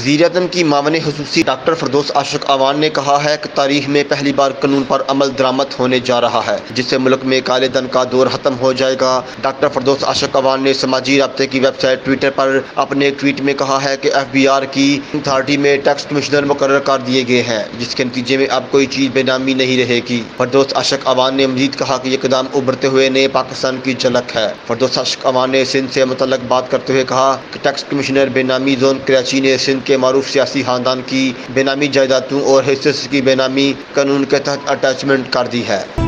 وزیراعظم کی معاون خصوصی ڈاکٹر فردوس عاشق اعوان نے کہا ہے کہ تاریخ میں پہلی بار قانون پر عمل درآمد ہونے جا رہا ہے جس سے ملک میں کالے دھن کا دور ختم ہو جائے گا۔ ڈاکٹر فردوس عاشق اعوان نے سماجی رابطے کی ویب سائٹ ٹویٹر پر اپنے ایک ٹویٹ میں کہا ہے کہ FBR کی اتھارٹی میں ٹیکس کمشنر مقرر کر دیے گئے ہیں جس کے نتیجے میں اب کوئی چیز بے نامی نہیں رہے گی۔ فردوس عاشق اعوان نے مزید کہا کہ یہ اقدام ابھرتے ہوئے نئے پاکستان کی جھلک ہے۔ فردوس عاشق اعوان نے سندھ سے متعلق بات کرتے ہوئے کہا کہ ٹیکس کمشنر بے نامی زون کراچی نے سندھ کے معروف سیاسی خاندان کی بے نامی جائیدادوں اور حصص کی بے نامی قانون کے تحت اٹیچمنٹ کر دی ہے۔